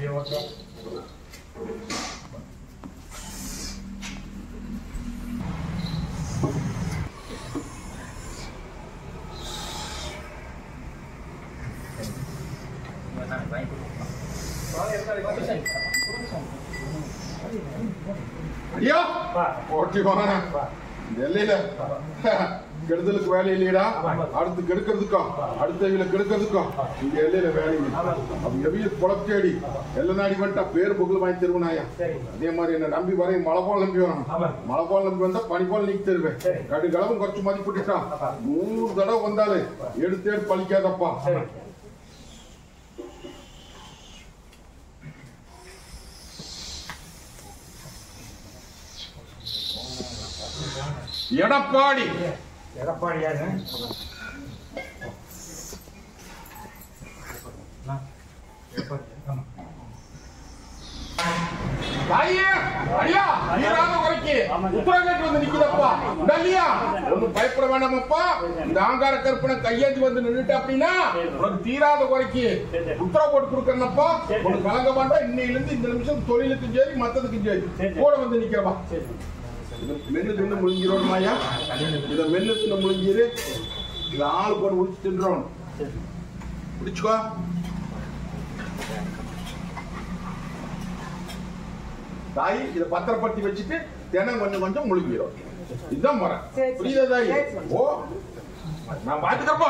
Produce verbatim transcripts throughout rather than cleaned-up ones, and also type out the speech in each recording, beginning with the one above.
ஐயா ஓட்டி வாங்க டெல்லியில கெடுதலுக்கு வேலை இல்லையடா, அடுத்து கெடுக்கிறதுக்கும் அடுத்த இவளை கெடுக்கிறதுக்கும் இங்க எல்லையில வேலை இல்லை. அப்ப எவைய குளத்தேடி எல்லை நாடி வந்துட்டா பேரு புகழ் வாங்கி தருவனாயா. அதே மாதிரி என்ன நம்பி வரையும் மழை போல நம்பி வரணும். மழை போல நம்பி வந்தா பனி போல நீக்கி தருவேன். கடுகளவும் குறைச்சு மதிப்பிட்டுட்டான். நூறு தடவை வந்தாலே எடுத்து எடுத்து பழிக்காதப்பா. எடப்பாடி எடப்பாடி யாரு? பயப்பட வேண்டாமப்பா. இந்த ஆங்கார கற்பனை கையேந்தி வந்து நின்றுட்டு அப்படின்னா உனக்கு தீராத குறைக்கு உத்தரவு போட்டு கொடுக்கறப்பா. உனக்கு கலங்க வேண்டாம். இன்னையில இருந்து இந்த நிமிஷம் தொழிலுக்கும் சரி மத்ததுக்கும் சரி கூட வந்து நிக்கிறவா. மென்னு தின்னு முழுங்கிரோம் மாயா. இத மென்னு தின்னு முழுங்கிரு. இது ஆளு போட்டு உடிச்சு தின்றோம். பிடிச்சுக்கோ. தாய் இதை பத்திரப்படுத்தி வச்சுட்டு தினம் கொஞ்சம் கொஞ்சம் முழுங்கிடும். இதுதான் முறை. புரியுதா தாய்? ஓ நான் பாத்துக்கப்பா.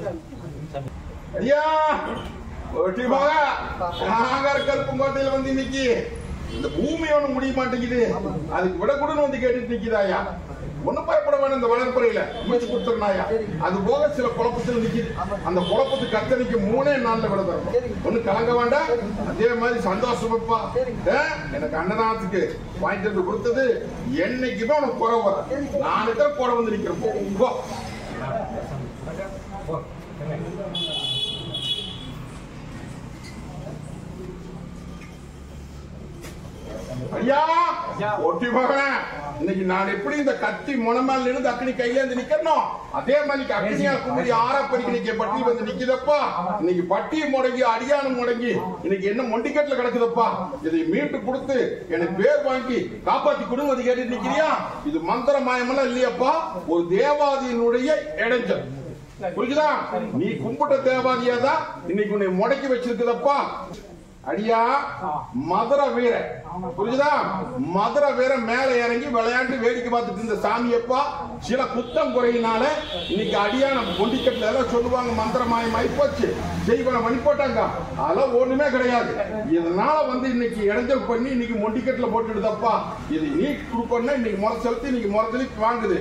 ஐயா ஒட்டி போக ஆங்கார கருப்பு கோட்டையில வந்து இன்னைக்கு இந்த பூமி ஒண்ணு முடிய மாட்டேங்குது. அதுக்கு விட கூட வந்து கேட்டுட்டு நிக்குதாயா. ஒண்ணும் பயப்பட வேணும். இந்த வளர்ப்புறையில முடிச்சு கொடுத்துருனாயா. அது போக சில குழப்பத்தில் நிக்குது. அந்த குழப்பத்துக்கு கத்தனைக்கு மூணே நாள்ல விட தரும். ஒண்ணு கலங்க வேண்டாம். அதே மாதிரி சந்தோஷப்பா. எனக்கு அன்னதானத்துக்கு வாங்கிட்டு வந்து கொடுத்தது என்னைக்குதான் உனக்கு குறை வரும். நானு தான் கூட வந்து நிக்கிறேன். போ ஐயா ஒட்டி போகிறேன். இன்னைக்கு நான் எப்படி இந்த கத்தி முனமால் இருந்து அக்னி கையில இருந்து நிக்கணும், அதே மாதிரி அக்னியால் குமரி ஆறாப்படிக்கு இன்னைக்கு பட்டி வந்து நிக்குதப்பா. இன்னைக்கு பட்டி முடங்கி அடியானம் முடங்கி இன்னைக்கு என்ன மொண்டிக்கட்டுல கிடக்குதப்பா. இதை மீட்டு கொடுத்து எனக்கு பேர் வாங்கி காப்பாத்தி கொடுங்க அது கேட்டு நிக்கிறியா. இது மந்திர மாயமெல்லாம் இல்லையப்பா. ஒரு தேவாதியினுடைய இடைஞ்சல். புரிஞ்சுதா? நீ கும்பிட்ட தேவாதியாதான் இன்னைக்கு உன்னை முடக்கி வச்சிருக்குதப்பா. அடியா மதுரை வீர. புரிஞ்சுதா? மதுரை வீர மேல இறங்கி விளையாண்டு வேடிக்கை பார்த்துட்டு இருந்த சாமியப்பா சில குத்தம் குறையினால இன்னைக்கு அடியான கொண்டிக்கட்டுல எல்லாம் சொல்லுவாங்க மந்திரமாயமாயி போச்சு, செய்வன பண்ணி போட்டாங்க. அதெல்லாம் ஒண்ணுமே கிடையாது. இதனால வந்து இன்னைக்கு இடைஞ்சல் பண்ணி இன்னைக்கு மொண்டிக்கட்டுல போட்டுடுதப்பா. இது நீ கொடுக்கணும். இன்னைக்கு முறை செலுத்தி இன்னைக்கு முறை செலுத்தி வாங்குது.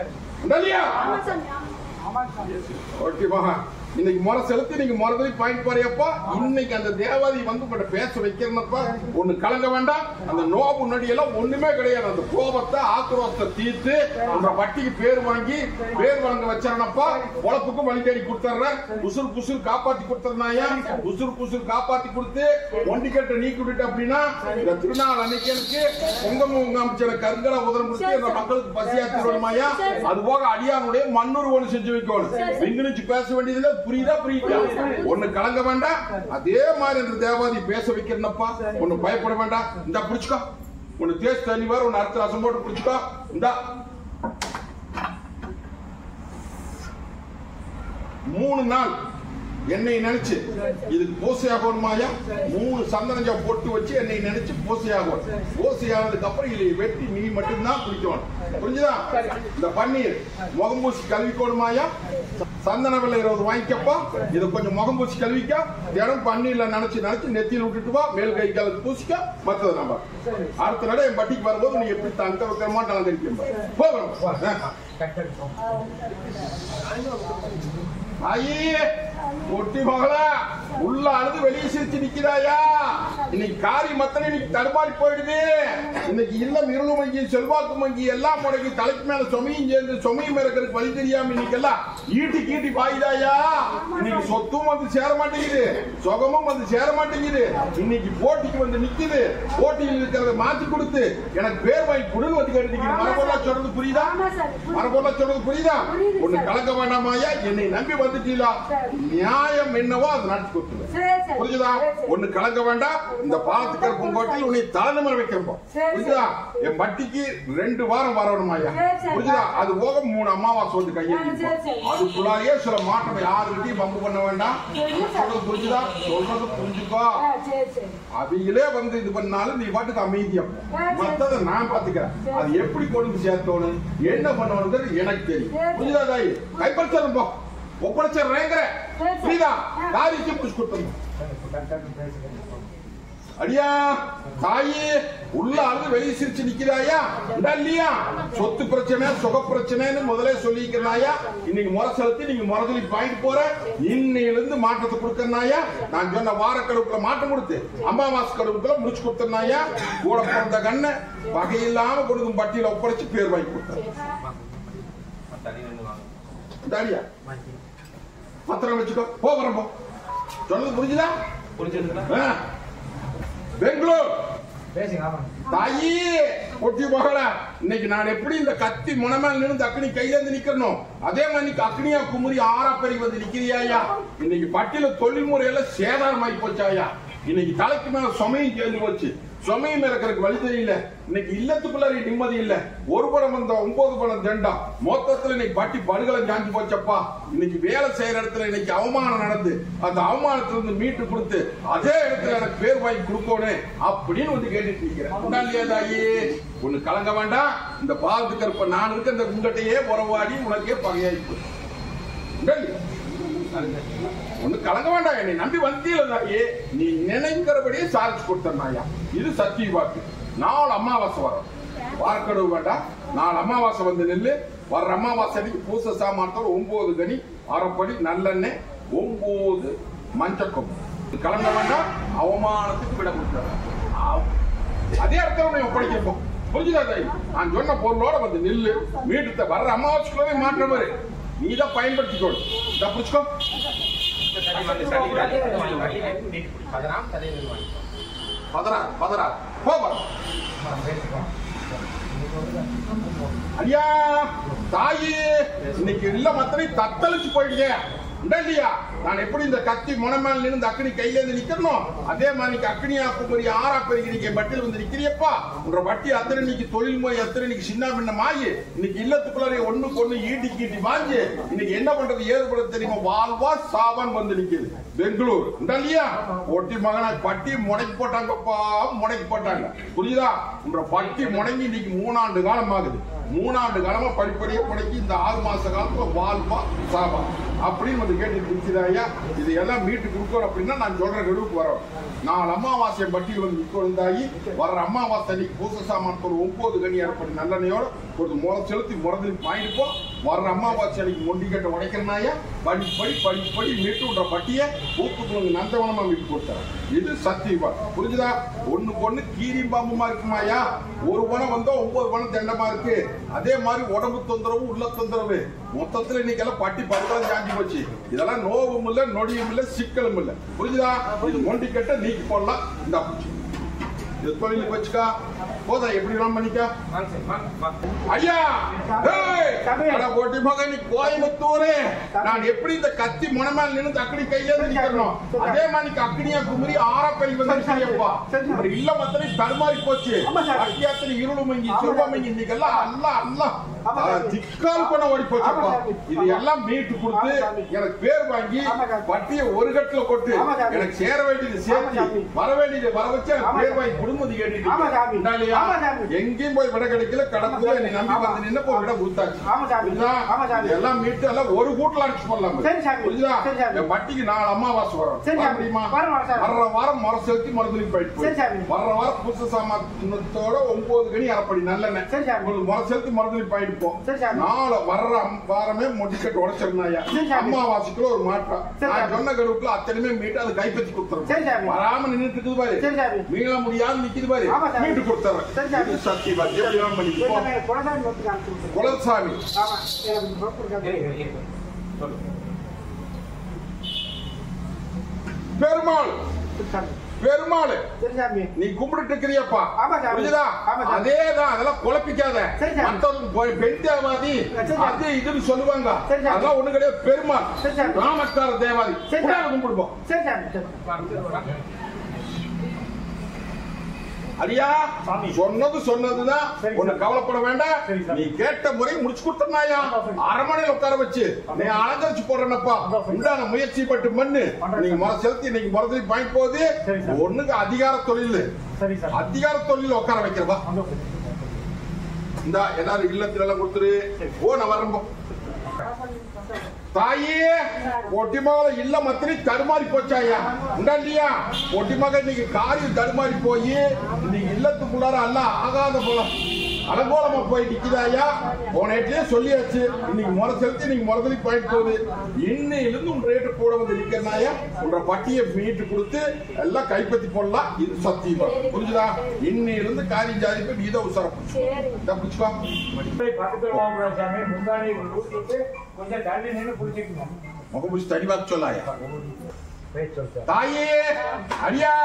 ஓகேவா? இன்னைக்கு முறை செலுத்தி நீங்க முறை பாயிண்ட் போறியப்பா. இன்னைக்கு அந்த தேவாதி வந்து உங்கள்கிட்ட பேச வைக்கிறப்பா. ஒண்ணு கலங்க வேண்டாம். அந்த நோபு நடியெல்லாம் ஒண்ணுமே கிடையாது. அந்த கோபத்தை ஆக்ரோஷத்தை தீர்த்து அந்த வட்டிக்கு பேர் வாங்கி பேர் வாங்க வச்சானப்பா. உழப்புக்கும் வழி தேடி கொடுத்துறேன். புசுறு புசுறு காப்பாத்தி கொடுத்துறாயா. புசுறு புசுறு காப்பாத்தி கொடுத்து ஒண்டிக்கட்டை நீக்கி விட்டுட்டு அப்படின்னா இந்த திருநாள் அன்னைக்கு எனக்கு பொங்கமும் அமைச்சர கருங்கலை உதரம் கொடுத்து அந்த மக்களுக்கு பசியாத்தி வருமாயா. அது போக அடியானுடைய மண்ணூர் ஒண்ணு செஞ்சு வைக்கணும். இங்கிலீஷ் பேச வேண்டியதுல புரியுதா? புரியுதா? ஒண்ணு கலங்க வேண்டாம். அதே மாதிரி இந்த தேவாதி பேச வைக்கிறப்பா. ஒண்ணு பயப்பட வேண்டாம். இந்த பிடிச்சுக்கோ. ஒண்ணு தேச தண்ணி வர ஒன்னு அர்த்த ரசம் போட்டு பிடிச்சுக்கோ. இந்த மூணு நாள் என்னை நினைச்சு இதுக்கு பூசையாகும் மாயா. மூணு சந்தனஞ்சா போட்டு வச்சு என்னை நினைச்சு பூசையாகும். பூசையானதுக்கு அப்புறம் இதை வெட்டி நீ மட்டும்தான் குடிக்கணும். புரிஞ்சுதா? இந்த பன்னீர் முகம்பூசி கழுவிக்கோடும் மாயா. சந்தன வெள்ளை இருபது வாங்கிக்கப்பா. இதை கொஞ்சம் முகம்பூசி கழுவிக்க. தினம் பன்னீர்ல நினைச்சு நினைச்சு நெத்தியில் விட்டுட்டு வா. மேல் கை காலுக்கு பூசிக்க. மத்தது நம்ம அடுத்த நட என் பட்டிக்கு வரும்போது நீ எப்படி தங்க வைக்கிற மாட்டேன் அலங்கரிக்க போகிறோம். ஐயே ஒட்டி மகள உள்ள அழுது வெளியே சிரிச்சு நிக்கிறாயா. இன்னைக்கு காரி மத்தனை இன்னைக்கு தடுமாறி போயிடுது. இன்னைக்கு இல்லம் இருளும் வங்கி செல்வாக்கு வங்கி எல்லாம் முடங்கி தலைக்கு மேல சொமையும் சேர்ந்து சொமையும் இருக்கிறதுக்கு வழி தெரியாம இன்னைக்கு எல்லாம் ஈட்டி கீட்டி பாயுதாயா. இன்னைக்கு சொத்தும் வந்து சேர மாட்டேங்குது, சுகமும் வந்து சேர மாட்டேங்குது. இன்னைக்கு போட்டிக்கு வந்து நிக்குது. போட்டியில் இருக்கிறத மாத்தி கொடுத்து எனக்கு பேர் வாங்கி கொடுன்னு வந்து கேட்டு நிக்குது. மரபொருளா சொல்றது புரியுதா? மரபொருளா சொல்றது புரியுதா? ஒண்ணு கலக்க வேண்டாமாயா. என்னை நம்பி வந்துட்டீங்களா? நியாயம் என்னவோ அது நடத்தி கொடுத்துருவேன். புரிஞ்சுதா? ஒண்ணு கலங்க வேண்டாம். இந்த பாலத்து கருப்பங்கோட்டையில் உன்னை தலைநிமிர வைக்கிறோம். புரிஞ்சுதா? என் பட்டிக்கு ரெண்டு வாரம் வரணும் ஐயா. புரிஞ்சுதா? அது போக மூணு அமாவாசை வந்து கையெழுத்து. அதுக்குள்ளாயே சில மாற்றம் யாருக்கிட்டையும் பம்பு பண்ண வேண்டாம். சொல்றது புரிஞ்சுதா? சொல்றது புரிஞ்சுக்கோ. அவையிலே வந்து இது பண்ணாலும் நீ பாட்டுக்கு அமைதியா மத்ததை நான் பாத்துக்கிறேன். அது எப்படி கொண்டு சேர்த்தோணும் என்ன பண்ணணும் எனக்கு தெரியும். புரியுதா தாயி? கைப்பற்றணும் போ ஒப்படைச்சிடுறேங்கிற புரியுதா? காரியம் புடிச்சு கொடுத்துருங்க. அடியா தாயே உள்ள ஆளு வெளியே சிரிச்சு நிக்கிறாயா இல்லையா? சொத்து பிரச்சனை சுக பிரச்சனைன்னு முதலே சொல்லிக்கிறாயா? இன்னைக்கு முறை செலுத்தி நீங்க முறைதலி பாயிண்ட் போற இன்னையில இருந்து மாற்றத்தை கொடுக்கறாயா? நான் சொன்ன வார கடுப்புல மாற்றம் கொடுத்து அமாவாசை கடுப்புல முடிச்சு கொடுத்தனாயா? கூட பிறந்த கண்ண வகையில்லாம கொடுக்கும் பட்டியல ஒப்படைச்சு பேர் வாங்கி கொடுத்தேன். பத்திரம் வச்சுக்கோ. போகிறோம் போ. சொன்னது புரிஞ்சுதா? புரிஞ்சுதா? பெங்களூர் தாயி ஒட்டி மகள இன்னைக்கு நான் எப்படி இந்த கத்தி முனமேல் நின்று அக்னி கையில இருந்து நிக்கணும் அதே மாதிரி அக்னியா குமுறி ஆறா பெருகி வந்து நிக்கிறியாயா? இன்னைக்கு பட்டியல தொழில்முறையில சேதாரமாயி போச்சாயா? இன்னைக்கு தலைக்கு மேல சுமையும் சேர்ந்து போச்சு. சுமையும் இருக்கிறதுக்கு வழி தெரியல. இன்னைக்கு இல்லத்துக்குள்ள நிம்மதி இல்ல. ஒரு படம் வந்த ஒன்பது படம் தண்டம் மொத்தத்துல இன்னைக்கு பட்டி படுகலம் சாஞ்சு போச்சப்பா. இன்னைக்கு வேலை செய்யற இடத்துல இன்னைக்கு அவமானம் நடந்து அந்த அவமானத்துல இருந்து மீட்டு கொடுத்து அதே இடத்துல எனக்கு பேர் வாங்கி கொடுக்கணும் அப்படின்னு வந்து கேட்டுட்டு இருக்கிறேன். தாயி ஒண்ணு கலங்க வேண்டாம். இந்த பாலத்துக்கு இருப்ப நான் இருக்க இந்த உங்ககிட்டயே உறவாடி உனக்கே பகையாயிப்போ. ஒண்ணு கலங்க வேண்டாம். என்னை நம்பி வந்தீங்களே நீ நினைக்கிறபடியே சாதிச்சு கொடுத்தனாயா? இது சத்திய வாக்கு. நாலு அமாவாசை வரும். வார்க்கடவு வேண்டாம். நாலு அமாவாசை வந்து நெல்லு. வர்ற அமாவாசை அன்னைக்கு பூச சாமானத்தோட ஒன்பது கனி அரைப்படி நல்லெண்ணெய் ஒன்பது மஞ்சக்கொம்பு கலங்க வேண்டாம். அவமானத்துக்கு விட கொடுத்தாரு. அதே இடத்துல ஒப்படைக்கிறோம். புரிஞ்சுதா தாய்? நான் சொன்ன பொருளோட வந்து நெல்லு மீட்டு வர்ற அமாவாசைக்குள்ளவே மாற்ற மாதிரி நீதான் பயன்படுத்திக்கோ. புரிச்சுக்கோ. பதரா பதரா போவார். ஐயா தாயி இன்னைக்கு இல்ல மத்தனை தத்தளிச்சு போயிடுங்க இல்லையா? நான் எப்படி இந்த கத்தி முனமேல் நின்று அக்னி கையில இருந்து நிக்கணும் அதே மாதிரி அக்னியா குமரி ஆறா பெருகி பட்டியல் வந்து நிக்கிறியப்பா. உன்ற வட்டி அத்தனை இன்னைக்கு தொழில் முறை அத்தனை இன்னைக்கு சின்ன பின்ன மாயி இன்னைக்கு இல்லத்துக்குள்ள ஒண்ணுக்கு ஒண்ணு ஈட்டி கீட்டி வாங்கி இன்னைக்கு என்ன பண்றது ஏற்பட தெரியுமா? வாழ்வா சாவான் வந்து நிக்குது பெங்களூர் இல்லையா? ஒட்டி மகனா பட்டி முடக்கி போட்டாங்கப்பா. முடக்கி போட்டாங்க. புரியுதா? உன்ற பட்டி முடங்கி இன்னைக்கு மூணாண்டு காலம் ஆகுது. மூணாண்டு காலமா படிப்படியா முடக்கி இந்த ஆறு மாச காலத்துல வாழ்வா சாவா அப்படின்னு வந்து கேட்டு பிடிச்சதாயா? இது எல்லாம் மீட்டு கொடுக்கணும் அப்படின்னா நான் சொல்ற கெடுவுக்கு வரோம். நாலு அமாவாசை பட்டியல் வந்து நிற்கொண்டாயி வர்ற அமாவாசை அன்னைக்கு பூச சாமான் ஒரு ஒன்பது கனி அரைப்படி நல்லெண்ணையோட ஒரு முறை செலுத்தி முறதில் பாயிப்போம். வர்ற அமாவாசை அன்னைக்கு மொண்டிக்கட்டை உடைக்கிறனாயா? படிப்படி படிப்படி மீட்டு விடுற பட்டியை பூத்துக்குள்ள நந்தவனமா மீட்டு கொடுத்தாரு. இது சத்தியமா புரிஞ்சுதா? ஒண்ணுக்கு ஒண்ணு கீரி பாம்புமா இருக்குமாயா? ஒரு பணம் வந்தா ஒன்பது பணம் தண்டமா இருக்கு. அதே மாதிரி உடம்பு தொந்தரவு உள்ள தொந்தரவு மொத்தத்துல இன்னைக்கு எல்லாம் பட்டி படுக்கலாம் சாஞ்சி போச்சு. இதெல்லாம் நோவும் இல்ல நொடியும் இல்ல சிக்கலும் இல்ல. புரிஞ்சுதா? இது மொண்டி கட்ட நீக்கி போடலாம். இந்த இது தொழிலுக்கு வச்சுக்கா போதா எப்படி எல்லாம் பண்ணிக்கா. ஐயா ஒட்டி மகன் கோயம்புத்தூரே நான் எப்படி இந்த கத்தி முனமேல் நின்று அக்கடி கையில நிக்கணும் அதே மாதிரி அக்கடியா குமரி ஆறா பெரிய வந்துப்பா. இல்ல மத்தனை தடுமாறி போச்சு. அத்தியாத்திரி இருளு மங்கி சிறுவமங்கி இன்னைக்கெல்லாம் அல்ல அல்ல திக்கால் பண்ண ஓடி போச்சுப்பா. இது எல்லாம் மீட்டு கொடுத்து எனக்கு பேர் வாங்கி பட்டியை ஒரு கட்டுல போட்டு எனக்கு சேர வேண்டியது சேர்த்து வர வேண்டியது வர வச்சு பேர் வாங்கி குடும்பத்தை கேட்டுட்டு எங்கேயும் போய் விட கிடைக்கல. கடப்புல நீ நம்பி வந்து நின்று போய் விட கொடுத்தாச்சு. எல்லாம் மீட்டு எல்லாம் ஒரு கூட்டில் அடிச்சு போடலாம். புரியுதா? என் பட்டிக்கு நாலு அமாவாசை வரும் முடியுமா? வர்ற வாரம் முறை செலுத்தி மருந்துலி போயிட்டு வர்ற வாரம் புதுசு சாமானத்தோட ஒன்பது கனி அரைப்படி நல்லெண்ணெய் முறை செலுத்தி மருந்துலி போயிட்டு நாலு வர்ற வாரமே மொட்டிக்கட்டு உடைச்சிருந்தாயா? அம்மாவாசைக்குள்ள ஒரு மாற்றம். நான் சொன்ன கடுப்புல அத்தனையுமே மீட்டு அதை கைப்பற்றி கொடுத்துறேன். வராம நின்றுட்டு இருக்குது பாரு. மீள முடியாது நிக்குது பாரு. மீட்டு கொடுத்துறேன். சத்தியமா எப்படி பண்ணி குலசாமி பெருமாள் பெருமாள் நீ கும்பிட்டு இருக்கிறியப்பா, புரியுதா? அதேதான், அதெல்லாம் குழப்பிக்காத. மத்தவங்க பெண் தேவாதி அது இதுன்னு சொல்லுவாங்க, அதெல்லாம் ஒண்ணு கிடையாது. பெருமாள் ராமக்கார தேவாதி கும்பிடுவோம். அடியா சொன்னது சொன்னதுதான், ஒண்ணு கவலைப்பட வேண்டாம். நீ கேட்ட முறை முடிச்சு கொடுத்தனாயா, அரமனையில் உட்கார வச்சு நீ அலங்கரிச்சு போடுறப்பா. உண்டான முயற்சி பட்டு மண்ணு நீங்க முறை செலுத்தி இன்னைக்கு முறதலி பாயிண்ட் போகுது. ஒண்ணுக்கு அதிகார தொழில், அதிகார தொழில் உட்கார வைக்கிறவா. இந்த எல்லாரும் இல்லத்துல எல்லாம் கொடுத்துரு. ஓ நான் வரம்போ தாயே, ஒட்டிமகள இல்ல மத்திரி தடுமாறி போச்சாயா. உண்டா இல்லையா? ஒட்டிமக இன்னைக்கு காரியம் தடுமாறி போய் இன்னைக்கு இல்லத்துக்குள்ளார அல்ல ஆகாத போல அலங்கோலமா போய் நிக்குதாயா. போனேட்டே சொல்லியாச்சு, இன்னைக்கு முறை செலுத்தி இன்னைக்கு முறதலி போயிட்டு போகுது. இன்னையிலிருந்து உன் ரேட்டு கூட வந்து நிக்கிறனாயா, உன்ற பட்டியை மீட்டு கொடுத்து எல்லாம் கைப்பற்றி போடலாம். இது சத்தியமா புரிஞ்சுதா? இன்னையிலிருந்து காரியம் ஜாதிக்கு நீ தான் உசாரம் புடிச்சுக்கோ. முகம் புடிச்சு தடிவாக்க சொல்லாயா. தாயே அடியா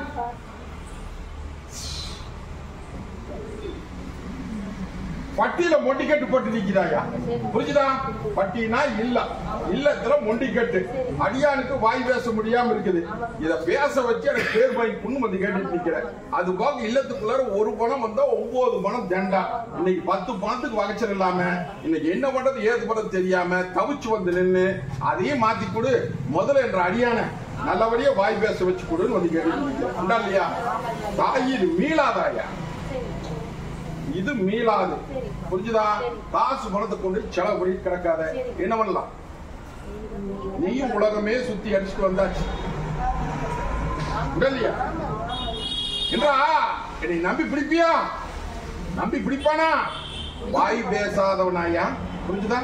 பட்டியில மொண்டிக்கட்டு போட்டு நிக்கிறாயா, புரிஞ்சுதா? பட்டினா இல்ல, இல்லத்துல மொண்டிக்கட்டு. அடியானுக்கு வாய் பேச முடியாம இருக்குது. இத பேச வச்சு எனக்கு பேர் வாங்கி புண்ணு வந்து கேட்டு நிக்கிறேன். அது போக இல்லத்துக்குள்ளார ஒரு பணம் வந்தா ஒன்பது பணம் தண்டா. இன்னைக்கு பத்து பணத்துக்கு வகைச்சல் இல்லாம இன்னைக்கு என்ன பண்றது ஏது பண்றது தெரியாம தவிச்சு வந்து நின்று அதையும் மாத்தி கொடு முதல்ல என்ற அடியான நல்லபடியா வாய் பேச வச்சு கொடுன்னு வந்து கேட்டு நிக்கிறேன். இல்லையா? தாய் இது மீளாதாயா, இது மீளாது, புரிஞ்சுதா? காசு பணத்தை கொண்டு செலவு பண்ணி கிடக்காத. என்ன பண்ணலாம்? நீயும் உலகமே சுத்தி அடிச்சுட்டு வந்தாச்சு இல்லையா? என்றா என்னை நம்பி பிடிப்பியா? நம்பி பிடிப்பானா? வாய் பேசாதவனாயா, புரிஞ்சுதா?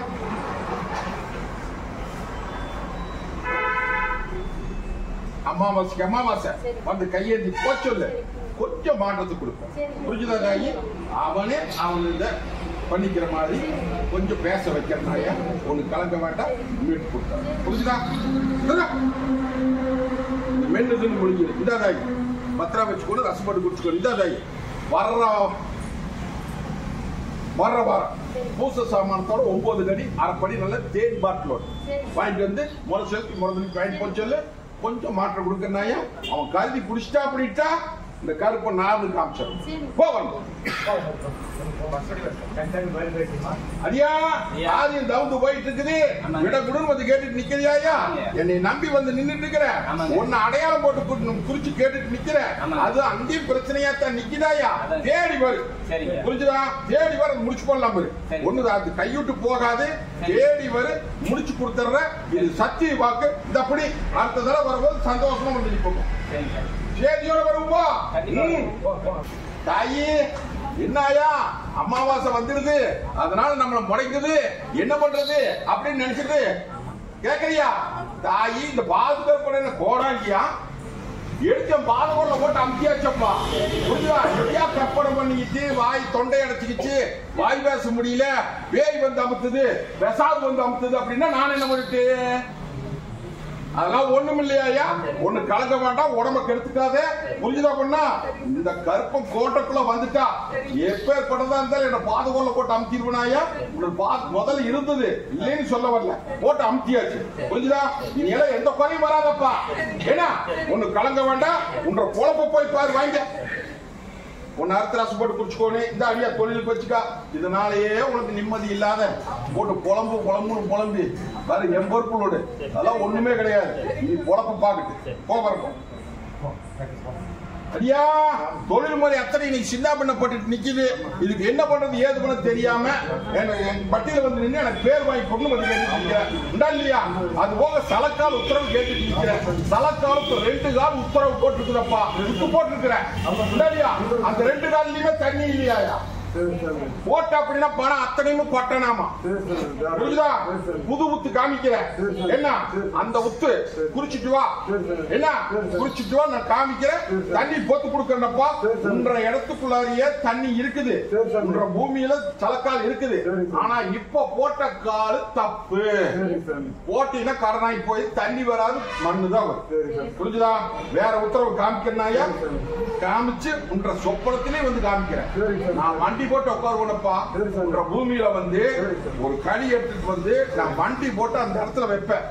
அமாவாசைக்கு அமாவாசை வந்து கையேந்தி போச்சொல்ல கொஞ்சம் மாற்றத்தை கொடுப்போம், புரிஞ்சுதா? தாயி அவனே அவன் இதை பண்ணிக்கிற மாதிரி கொஞ்சம் பேச வைக்கிறனாயா, ஒண்ணு கலங்க வேண்டாம், மீட்டு கொடுத்தாரு, புரிஞ்சுதா? மென்னு முடிஞ்சது. இதா தாயி பத்திரா வச்சு கூட ரசப்பட்டு குடிச்சுக்கோ. இதா தாயி வர்ற வர்ற வாரம் பூச சாமானத்தோட ஒன்பது கடி அரைப்படி நல்ல தேன் பாட்டிலோட வாங்கிட்டு வந்து முறை செலுத்தி முறை வாங்கி போச்சொல்லு. கொஞ்சம் மாற்றம் கொடுக்கறனாயா, அவன் கருதி குடிச்சிட்டா அப்படிட்டா இந்த கருப்பை நாலு காமிச்சிடும். போகணும் அடியா, யாரையும் தவுந்து போயிட்டு இருக்குது. விட குடும்பம் வந்து கேட்டுட்டு நிக்கிறியா? என்னை நம்பி வந்து நின்றுட்டு இருக்கிற ஒன்னு அடையாளம் போட்டு குறிச்சு கேட்டுட்டு நிக்கிற. அது அங்கேயும் பிரச்சனையா தான் நிக்கிறாயா? தேடி வரு, புரிஞ்சுதா? தேடி வர முடிச்சு போடலாம். ஒண்ணு அது கைவிட்டு போகாது. தேடி வரு, முடிச்சு கொடுத்துற. இது சத்திய வாக்கு. இந்த அப்படி அடுத்த தடவை வரும்போது சந்தோஷமா வந்து நிற்போம். சேதியோட வரும்போ தாயி என்னாயா அமாவாசை வந்துருது, அதனால நம்மள முடைக்குது, என்ன பண்றது அப்படின்னு நினைச்சிட்டு கேக்குறியா? தாயி இந்த பாதுகாப்பு கோடாங்கியா எடுத்த பாதுகாப்புல போட்டு அமுக்கியாச்சப்பா, புரியுதா? எப்படியா கற்பனை பண்ணிக்கிட்டு வாய் தொண்டை அடைச்சிக்கிச்சு வாய் பேச முடியல, பேய் வந்து அமுத்துது, பிரசாத் வந்து அமுத்துது அப்படின்னா நான் என்ன பண்ணிட்டு? அதெல்லாம் ஒண்ணும் இல்லையா? ஒண்ணு கலக்க வேண்டாம், உடம்ப கெடுத்துக்காத, புரிஞ்சுதா? பண்ணா இந்த கருப்பம் கோட்டைக்குள்ள வந்துட்டா எப்பேற்பட்டதா இருந்தாலும் என்ன பாதுகாப்புல போட்டு அமுத்திடுவனாயா? முதல்ல இருந்தது இல்லைன்னு சொல்ல வரல, போட்டு அமுத்தியாச்சு, புரிஞ்சுதா? இனியெல்லாம் எந்த குறையும் வராதப்பா. ஏன்னா ஒண்ணு கலங்க வேண்டாம், உன்ற பொழப்ப போய் பாரு வாங்க. உன்னை அறுத்து ரசம் போட்டு குடிச்சுக்கோனே இந்த அடியா தொழிலுக்கு வச்சுக்கா. இதனாலேயே உனக்கு நிம்மதி இல்லாத போட்டு புலம்பு புலம்புன்னு புலம்பி வேற என் பொறுப்புள்ளோடு அதெல்லாம் ஒண்ணுமே கிடையாது. நீ பொழப்ப பாக்கிட்டு போகிறப்போம் ஐயா. தொழில் முறை அத்தனை இன்னைக்கு சின்ன பண்ணப்பட்டு நிக்குது. இதுக்கு என்ன பண்றது ஏது பண்ண தெரியாம என் பட்டியல வந்து நின்று எனக்கு பேர் வாங்கி கொண்டு வந்து கேட்டு நிக்கிறேன் இல்லையா? அது போக சலக்கால் உத்தரவு கேட்டுட்டு நிக்கிறேன். சலக்காலுக்கு ரெண்டு கால் உத்தரவு போட்டுருக்குறப்பா, உப்பு போட்டுருக்கிறேன் இல்லையா? அந்த ரெண்டு காலிலுமே தண்ணி இல்லையா? போட்ட அப்படின்னா பணம் அத்தனையும் கொட்டனாமா. புரியுதா? புது உத்து காமிக்கிறேன். என்ன அந்த உத்து குறிச்சிட்டு வா. என்ன குறிச்சிட்டு வா, நான் காமிக்கிறேன். தண்ணி போத்து கொடுக்கறப்பா உன்ற இடத்துக்குள்ளாரியே தண்ணி இருக்குது. உன்ற பூமியில சலக்கால் இருக்குது. ஆனா இப்ப போட்ட காலு தப்பு. போட்டீங்கன்னா கடனாய் போய் தண்ணி வராது, மண்ணுதான் வரும். புரிஞ்சுதா? வேற உத்தரவு காமிக்கிறனாயா காமிச்சு உன்ற சொப்பனத்திலே வந்து காமிக்கிறேன். நான் வண்டி போட்டு உட்காருவனப்பா உன்ற பூமியில வந்து ஒரு களி எடுத்துட்டு வந்து நான் வண்டி போட்டு அந்த இடத்துல வைப்பேன்.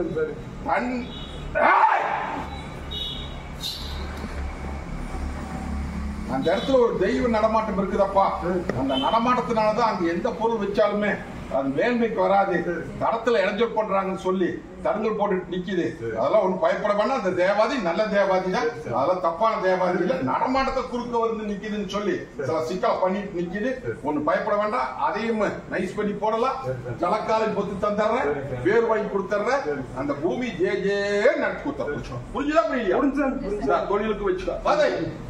அந்த இடத்துல ஒரு தெய்வ நடமாட்டம் இருக்குதப்பா. அந்த நடமாட்டத்தினாலதான் அங்க எந்த பொருள் வச்சாலுமே அது மேன்மைக்கு வராது. தடத்துல இடைஞ்சல் பண்றாங்கன்னு சொல்லி தடங்கள் போட்டு நிக்குது. அதெல்லாம் ஒண்ணு பயப்பட வேண்டாம். அந்த தேவாதி நல்ல தேவாதி தான். அதெல்லாம் தப்பான தேவாதி இல்ல. நடமாட்டத்தை குறுக்க வந்து நிக்குதுன்னு சொல்லி சில சிக்கல் பண்ணிட்டு நிக்குது. ஒண்ணு பயப்பட வேண்டாம். அதையும் நைஸ் பண்ணி போடலாம். ஜலக்காலை பொத்து தந்துடுறேன், வேறு வாங்கி கொடுத்துறேன். அந்த பூமி ஜே ஜே நடத்தி கொடுத்த புரிஞ்சுதான் புரியலையா? தொழிலுக்கு வச்சுக்கோ. அதை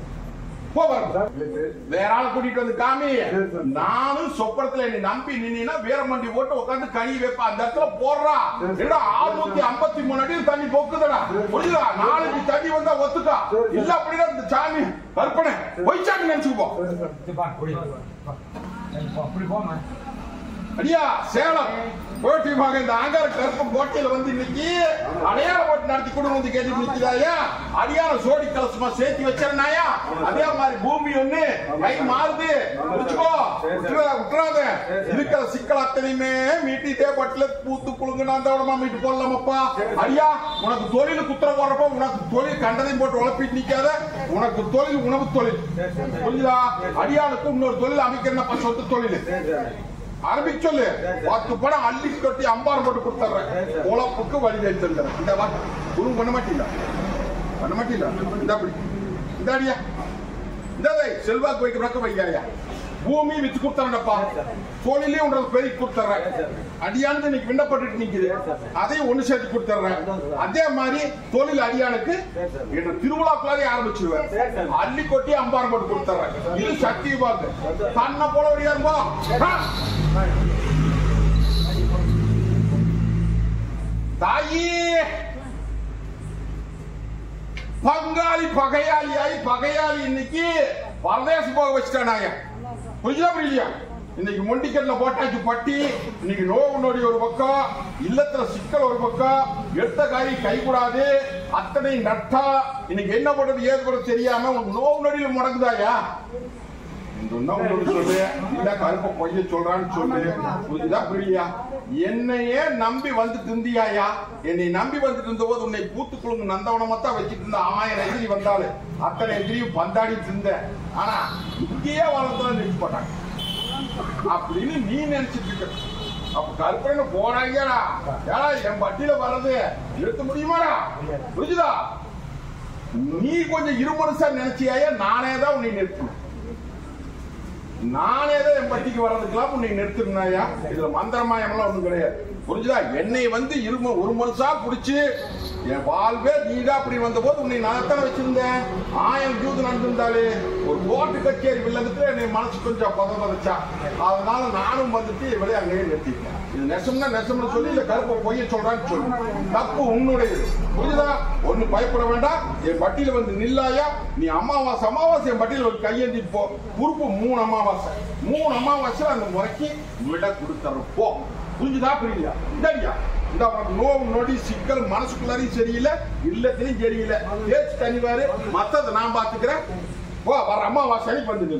வேற ஆளை கூட்டிட்டு வந்து காமி. நானும் சொப்பனத்துல என்னை நம்பி நின்னா வீரமண்டி போட்டு உட்காந்து கனி வைப்ப அந்த இடத்துல போடுறா. ஆறுநூத்தி ஐம்பத்தி மூணு அடியில் தண்ணி பொக்குதடா. புரியுதா? நாளைக்கு தண்ணி வந்தா ஒத்துக்கா. இல்ல அப்படின்னா இந்த சாமி கற்பனை பொய்ச்சாமி நினைச்சுப்போம். அடியா சேலம் போட்டியமாக இந்த ஆங்கார கருப்பு கோட்டையில வந்து இன்னைக்கு அடையாள போட்டு நடத்தி கொடுங்க வந்து கேட்டு நிற்கிறாயா? அடியான சோடி கலசமா சேர்த்து வச்சிருந்தாயா? அதே மாதிரி பூமி ஒண்ணு கை மாறுது. முடிச்சுக்கோ, விட்டுறாத. இருக்கிற சிக்கல் அத்தனையுமே மீட்டிட்டே பட்டில பூத்து குழுங்கு நான் தவிடமா மீட்டு போடலாமப்பா. அடியா உனக்கு தொழில் குத்துற போறப்ப உனக்கு தொழில் கண்டதையும் போட்டு உழப்பிட்டு நிக்காத. உனக்கு தொழில் உணவு தொழில். புரிஞ்சுதா? அடியானுக்கு இன்னொரு தொழில் அமைக்கிறப்ப சொத்து தொழில் ஆரம்பிக்க சொல்லு. பத்து படம் அள்ளி கட்டி அம்பாரம் போட்டு கொடுத்துறேன். உழப்புக்கு வழி வைத்திருக்கிறேன். இந்த குரு பண்ண மாட்டீங்களா? பண்ண மாட்டீங்களா? இந்த அப்படி இந்த அடியா இந்த செல்வாக்கு வைக்க பக்கம் வைக்காரியா? பூமி வச்சு கொடுத்தா தொழிலே ஒன்றது பெருக்கி கொடுத்துறேன். அடியானது இன்னைக்கு விண்ணப்பட்டு நிக்குது. அதையும் ஒண்ணு சேர்த்து கொடுத்துறேன். அதே மாதிரி தொழில் அடியானுக்கு திருவிழாக்குள்ளாரே ஆரம்பிச்சிருவேன். அள்ளி கொட்டி அம்பாரம் போட்டு கொடுத்துறேன். இது சக்தி பார்த்து தன்னை போல வழியாருமா தாயி. பங்காளி பகையாளியாய் பகையாளி இன்னைக்கு பரதேசம் போக வச்சுட்டானாங்க. புரியுதா புரியலையா? இன்னைக்கு மொண்டிக்கல்ல போட்டாச்சு பட்டி. இன்னைக்கு நோவு நொடி ஒரு பக்கம், இல்லத்துல சிக்கல் ஒரு பக்கம், எடுத்த காரி கைகூடாது, அத்தனை நட்டா. இன்னைக்கு என்ன பண்றது ஏது பண்றது தெரியாம நோவு நொடியில முடங்குதாயா? சொல்லு இல்ல கருப்ப பொய்ய சொல்றான்னு சொல்லு. புரியுதா புரியலையா? என்னையே நம்பி வந்து திந்தியாயா? என்னை நம்பி வந்துட்டு இருந்த போது உன்னை பூத்து குழுங்கு நந்தவனமா தான் வச்சுட்டு இருந்த ஆயிரம் எதிரி வந்தாலும் அத்தனை எதிரியும் பந்தாடி திந்த. ஆனா இங்கேயே வளர்ந்து நிறுத்தி போட்டாங்க அப்படின்னு நீ நினைச்சிட்டு இருக்க. அப்ப கருப்பைன்னு போறாங்கடா. ஏடா என் பட்டியல வர்றது நிறுத்த முடியுமாடா? புரிஞ்சுதா? நீ கொஞ்சம் இருமனுஷா நினைச்சியாயா? நானே தான் உன்னை நிறுத்தினேன். நானே தான் என் பட்டிக்கு வர்றதுக்கெல்லாம் உன்னை நிறுத்தினாயா? இதுல மந்திரமாயமெல்லாம் ஒண்ணும் கிடையாது. புரிஞ்சுதா? என்னை வந்து இரும ஒரு மனுஷா குடிச்சு என் வாழ்வே நீடா அப்படி வந்த போது உன்னை நான் வச்சிருந்தேன். ஆயிரம் ஜூது நடந்திருந்தாலே ஒரு கோட்டு கச்சேரி வில்லதுக்கு என்னை மனசு கொஞ்சம் பதவதச்சா. அதனால நானும் வந்துட்டு இவளே அங்கேயே நிறுத்திட்டேன். இது நெசம்னா நெசம்னு சொல்லி இல்ல கருப்பை பொய்ய சொல்றான்னு சொல்லி தப்பு உன்னுடையது. புரியுதா? ஒண்ணு பயப்பட வேண்டாம். என் பட்டியல வந்து நில்லாயா? நீ அமாவாசை அமாவாசை என் பட்டியல ஒரு கையேந்தி போ. குறுப்பு மூணு அமாவாசை மூணு அமாவாசை அந்த முறைக்கு விட கொடுத்துறப்போ. புரிஞ்சுதா புரியலையா? இந்தடியா இந்த உனக்கு நோவு நொடி சிக்கல் மனசுக்குள்ளாரையும் சரியில்லை, இல்லத்திலையும் சரியில்லை. தேய்ச்சி தனிவாரு, மத்ததை நான் பாத்துக்கிறேன். ஓ வர அமாவாசை வந்து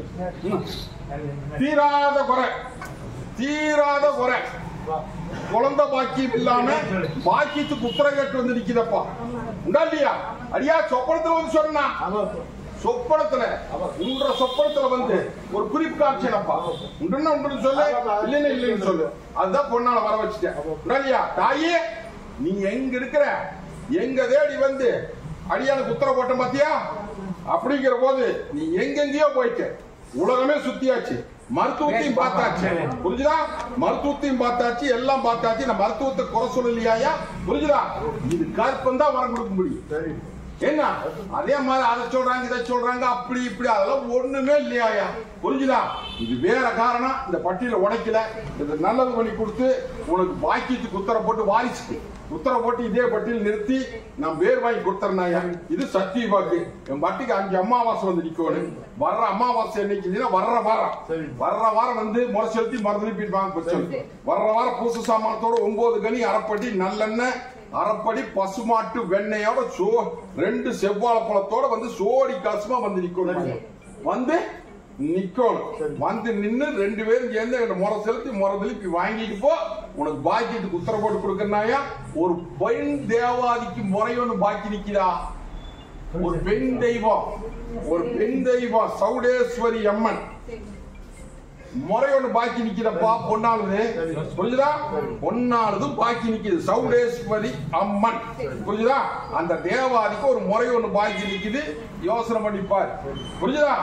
தீராத குறை தீராத குறை குழந்தை பாக்கியம் இல்லாம பாக்கியத்துக்கு உத்தர கேட்டு வந்து நிக்குதப்பா. உண்டா இல்லையா? அடியா சொப்பனத்துல வந்து சொன்னா சொப்பனத்துல உன்ற சொப்பனத்துல வந்து ஒரு குறிப்பு காட்சியப்பா. உண்டுன்னா உண்டு சொல்லு, இல்லைன்னு இல்லைன்னு சொல்லு. அதுதான் பொண்ணால வர வச்சுட்டேன். உண்டா இல்லையா? தாயே நீ எங்க இருக்கிற எங்க தேடி வந்து அடியானுக்கு உத்தர போட்ட பாத்தியா? அப்படிங்கிற போது நீ எங்கெங்கயோ போயிட்டு உலகமே சுத்தியாச்சு, மருத்துவத்தையும் பார்த்தாச்சு. புரிஞ்சுதா? மருத்துவத்தையும் பார்த்தாச்சு, எல்லாம் பார்த்தாச்சு. நான் மருத்துவத்தை குறை சொல்லலையா? புரிஞ்சுதா? இது கற்பம் தான் வர கொடுக்க முடியும். என்ன அதே மாதிரி அதை சொல்றாங்க இதை சொல்றாங்க அப்படி இப்படி அதெல்லாம் ஒண்ணுமே இல்லையா புரிஞ்சுதா? இது வேற காரணம். இந்த பட்டியல உடைக்கல, இது நல்லது பண்ணி கொடுத்து உனக்கு பாக்கியத்துக்கு உத்தரவு போட்டு வாரிசுக்கு உத்தரவு போட்டு இதே பட்டியல் நிறுத்தி நான் பேர் வாங்கி கொடுத்துறேன். இது சத்திய வாக்கு. என் பட்டிக்கு அஞ்சு அமாவாசை வந்து நிக்கணும். வர்ற அமாவாசை என்னைக்கு வர்ற வாரம் வர்ற வாரம் வந்து முறை செலுத்தி மறுதளிப்பி வாங்க சொல்லு. வர்ற வாரம் பூசு சாமானத்தோட ஒன்பது கனி அரைப்படி நல்லெண்ணெய் அரைப்படி பசுமாட்டு வெண்ணெயோட சோ ரெண்டு செவ்வாழை பழத்தோட வந்து சோடி காசுமா வந்து நிக்கணும். வந்து நிக்கணும். வந்து நின்று ரெண்டு பேரும் சேர்ந்து முறை செலுத்தி முறை திருப்பி வாங்கிட்டு போ. உனக்கு பாக்கியத்துக்கு உத்தரவு போட்டு கொடுக்கறாயா. ஒரு பெண் தேவாதிக்கு முறை ஒண்ணு பாக்கி நிக்கிறா. ஒரு பெண் தெய்வம் ஒரு பெண் தெய்வம் சௌடேஸ்வரி அம்மன் முறை ஒண்ணு பாக்கி நிக்கிறப்பா. பொன்னாளுது புரிஞ்சுதா? பொன்னாளுது பாக்கி நிக்குது. சௌடேஸ்வரி அம்மன் புரிஞ்சுதா? அந்த தேவாதிக்கு ஒரு முறை ஒண்ணு பாக்கி நிக்குது. யோசனை பண்ணிப்பார். புரிஞ்சுதா?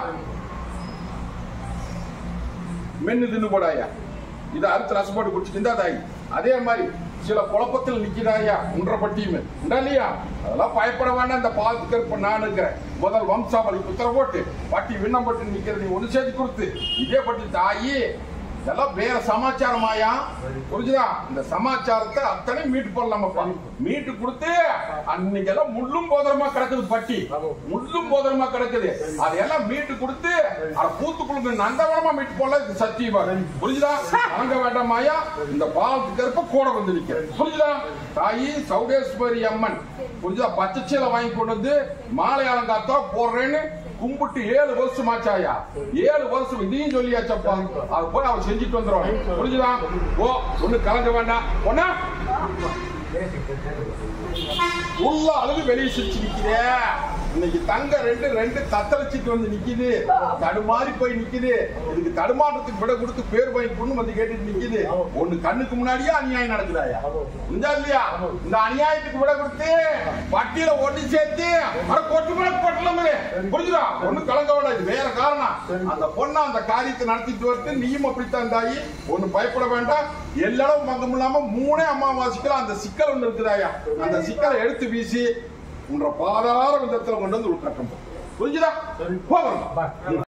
மென்னு தின்னு போடாயா. இதை அறுத்து ரசம் போட்டு குடிச்சுட்டு தாய். அதே மாதிரி சில குழப்பத்தில் நிக்கிறாயா உன்ற பட்டியுமே இல்லையா? அதெல்லாம் பயப்பட வேண்டாம். இந்த பாலத்துக்கு இருப்ப நான் இருக்கிறேன். முதல் வம்சாவளி உத்தரவு போட்டு பட்டி விண்ணம் போட்டு நிக்கிறது நீ ஒண்ணு சேர்த்து கொடுத்து இதே பட்டி தாயி இதெல்லாம் வேற சமாச்சாரமாயா. புரிஞ்சுதா? இந்த சமாச்சாரத்தை அத்தனை மீட்டு போடலாமப்பா. மீட்டு கொடுத்து அன்னைக்கு எல்லாம் முள்ளும் போதரமா கிடக்குது. பட்டி முள்ளும் போதரமா கிடக்குது. அதையெல்லாம் மீட்டு கொடுத்து அதை பூத்துக்குழுங்க நந்தவனமா மீட்டு போடலாம். இது சத்தியமா புரிஞ்சுதா? வாங்க வேண்டாமாயா. இந்த பாலத்துக்கு இருப்ப கூட வந்து நிக்க. புரிஞ்சுதா? தாயி சௌடேஸ்வரி அம்மன் புரிஞ்சுதா? பச்சை சீலை வாங்கி கொண்டு வந்து மாலையாளம் காத்தா போடுறேன்னு கும்பிட்டு ஏழு வருஷம் ஆச்சாயா. ஏழு வருஷம் இதையும் சொல்லியாச்சப்பா. அது போய் அவன் செஞ்சுட்டு வந்துடும். புரிஞ்சுதா? ஓ ஒண்ணு கலங்க வேண்டாம். ஒண்ணா உள்ள அழுது வெளியே சிரிச்சு நிக்குதே. இன்னைக்கு தங்க ரெண்டு ரெண்டு தத்தளிச்சுட்டு வந்து நிக்குது. தடுமாறி போய் நிக்குது. இதுக்கு தடுமாற்றத்துக்கு விட கொடுத்து பேர் வாங்கி பொண்ணு வந்து கேட்டுட்டு நிக்குது. ஒண்ணு கண்ணுக்கு முன்னாடியே அநியாயம் நடக்குதாயா. புரிஞ்சா இல்லையா? இந்த அநியாயத்துக்கு விட கொடுத்து பட்டியல ஒண்ணு சேர்த்து கொட்டு போட்டலாம். புரிஞ்சுதா? ஒண்ணு கலங்க வேண்டாம். இது வேற காரணம். அந்த பொண்ணு அந்த காரியத்தை நடத்திட்டு வந்து நீயும் அப்படித்தான் தாயி. ஒண்ணு பயப்பட வேண்டாம். எல்லாரும் பங்கம் இல்லாம மூணே அமாவாசைக்கு அந்த சிக்கல் ஒண்ணு இருக்குதாயா. அந்த சிக்கலை எடுத்து வீசி உன்ற பாதார விதத்துல கொண்டு வந்து உட்காட்டம். புரிஞ்சுதா? போகணும்.